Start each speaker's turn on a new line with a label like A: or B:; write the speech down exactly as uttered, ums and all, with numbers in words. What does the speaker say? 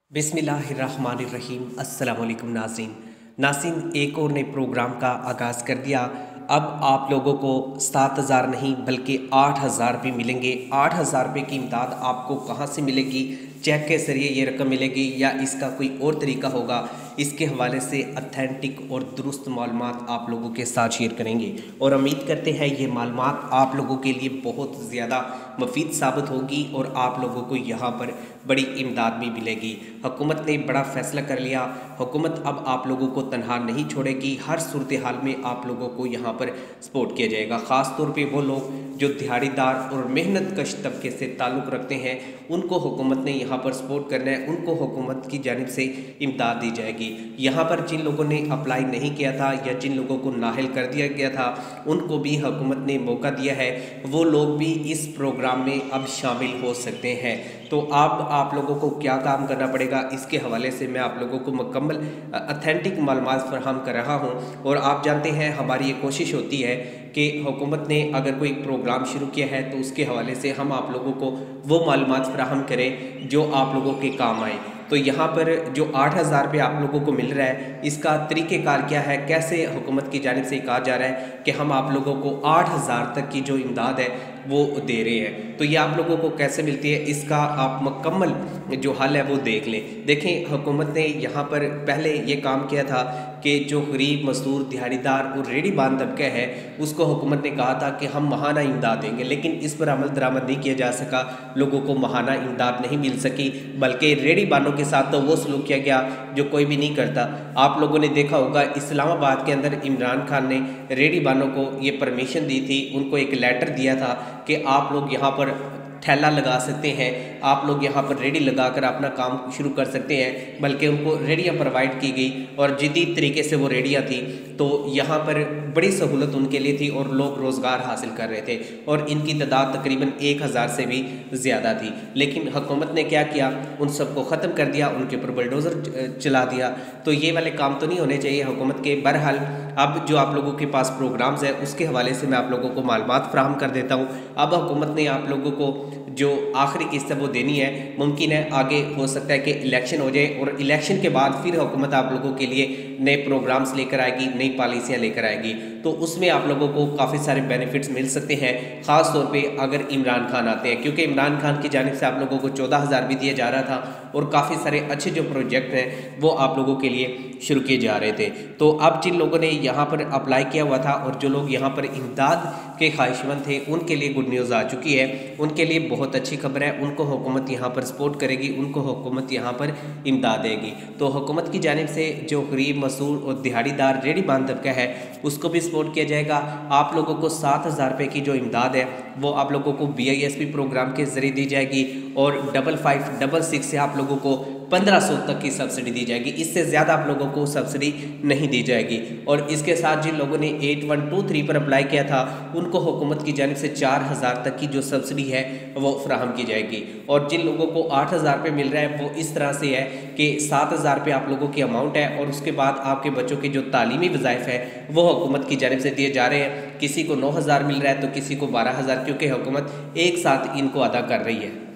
A: बिस्मिल्लाहिर्रहमानिर्रहीम। अस्सलाम वालेकुम नाज़रीन नाज़रीन एक और नए प्रोग्राम का आगाज़ कर दिया। अब आप लोगों को सात हज़ार नहीं बल्कि आठ हज़ार रुपये मिलेंगे। आठ हज़ार रुपये की इमदाद आपको कहाँ से मिलेगी, चेक के ज़रिए ये रकम मिलेगी या इसका कोई और तरीका होगा, इसके हवाले से अथेंटिक और दुरुस्त मालूमात आप लोगों के साथ शेयर करेंगे और उम्मीद करते हैं ये मालूमात आप लोगों के लिए बहुत ज़्यादा मुफीद साबित होगी और आप लोगों को यहाँ पर बड़ी इमदाद भी मिलेगी। हुकूमत ने बड़ा फ़ैसला कर लिया। हुकूमत अब आप लोगों को तनहा नहीं छोड़ेगी। हर सूरत हाल में आप लोगों को यहाँ पर सपोर्ट किया जाएगा। ख़ास तौर पे वो लोग जो दिहाड़ीदार और मेहनत कश तबके से ताल्लुक़ रखते हैं उनको हुकूमत ने यहाँ पर सपोर्ट करना है, उनको हुकूमत की जानिब से इमदाद दी जाएगी। यहाँ पर जिन लोगों ने अप्लाई नहीं किया था या जिन लोगों को नाअहल कर दिया गया था उनको भी हुकूमत ने मौका दिया है, वो लोग भी इस प्रोग्राम में अब शामिल हो सकते हैं। तो अब आप लोगों को क्या काम करना पड़ेगा, इसके हवाले से मैं आप लोगों को मुकम्मल अथेंटिक मालूमात फराहम कर रहा हूँ। और आप जानते हैं हमारी ये कोशिश होती है कि हुकूमत ने अगर कोई प्रोग्राम शुरू किया है तो उसके हवाले से हम आप लोगों को वो मालूमात फराहम करें जो आप लोगों के काम आए। तो यहाँ पर जो आठ हज़ार रुपये आप लोगों को मिल रहा है, इसका तरीक़ेकार क्या है, कैसे हुकूमत की जानिब से कहा जा रहा है कि हम आप लोगों को आठ हज़ार तक की जो इमदाद है वो दे रहे हैं। तो ये आप लोगों को कैसे मिलती है, इसका आप मुकम्मल जो हल है वो देख लें। देखें, हुकूमत ने यहाँ पर पहले ये काम किया था कि जो गरीब मजदूर दिहाड़ीदार और रेडी बांध तबका है उसको हुकूमत ने कहा था कि हम माहाना इमदाद देंगे, लेकिन इस पर अमल दरामद नहीं किया जा सका। लोगों को माहाना इमदाद नहीं मिल सकी, बल्कि रेडी बानों के साथ तो वो सलूक किया गया जो कोई भी नहीं करता। आप लोगों ने देखा होगा इस्लामाबाद के अंदर इमरान खान ने रेडी बानों को ये परमिशन दी थी, उनको एक लेटर दिया था कि आप लोग यहाँ पर ठेला लगा सकते हैं, आप लोग यहाँ पर रेडी लगाकर अपना काम शुरू कर सकते हैं। बल्कि उनको रेडियाँ प्रोवाइड की गई और जदीद तरीके से वो रेडियाँ थी, तो यहाँ पर बड़ी सहूलत उनके लिए थी और लोग रोज़गार हासिल कर रहे थे और इनकी तादाद तकरीबन एक हज़ार से भी ज़्यादा थी। लेकिन हुकूमत ने क्या किया, उन सबको ख़त्म कर दिया, उनके ऊपर बुलडोज़र चला दिया। तो ये वाले काम तो नहीं होने चाहिए हुकूमत के। बहरहाल अब जो आप लोगों के पास प्रोग्राम्स है उसके हवाले से मैं आप लोगों को मालूमात फराहम कर देता हूँ। अब हुकूमत ने आप लोगों को जो आखिरी किस्त वो देनी है, मुमकिन है आगे हो सकता है कि इलेक्शन हो जाए और इलेक्शन के बाद फिर हुकूमत आप लोगों के लिए नए प्रोग्राम्स लेकर आएगी, नई पॉलिसियाँ लेकर आएगी। तो उसमें आप लोगों को काफ़ी सारे बेनिफिट्स मिल सकते हैं, ख़ास तौर पे अगर इमरान खान आते हैं, क्योंकि इमरान खान की जानिब से आप लोगों को चौदह हज़ार भी दिया जा रहा था और काफ़ी सारे अच्छे जो प्रोजेक्ट हैं वो आप लोगों के लिए शुरू किए जा रहे थे। तो अब जिन लोगों ने यहाँ पर अप्लाई किया हुआ था और जो लोग यहाँ पर इमदाद के ख्वाहिशमंद थे उनके लिए गुड न्यूज़ आ चुकी है, उनके लिए बहुत अच्छी खबर है। उनको हुकूमत यहाँ पर सपोर्ट करेगी, उनको हुकूमत यहाँ पर इमदाद देगी। तो हुकूमत की जानिब से जो गरीब मजदूर और दिहाड़ीदार रेडी बांध तबका है उसको भी सपोर्ट किया जाएगा। आप लोगों को सात हज़ार रुपये की जो इमदाद है वो आप लोगों को B I S P programme के ज़रिए दी जाएगी और डबल फाइव डबल सिक्स से आप लोगों को पंद्रह सौ तक की सब्सिडी दी जाएगी। इससे ज़्यादा आप लोगों को सब्सिडी नहीं दी जाएगी। और इसके साथ जिन लोगों ने एट वन टू थ्री पर अप्लाई किया था उनको हुकूमत की जानिब से चार हज़ार तक की जो सब्सिडी है वो फराहम की जाएगी। और जिन लोगों को आठ हज़ार रुपये मिल रहा है वो इस तरह से है कि सात हज़ार रुपये आप लोगों की अमाउंट है और उसके बाद आपके बच्चों के जो तालीमी वज़ाइफ है वो हुकूमत की जानिब से दिए जा रहे हैं। किसी को नौ हज़ार मिल रहा है तो किसी को बारह हज़ार, क्योंकि हुकूमत एक साथ इनको अदा कर रही है।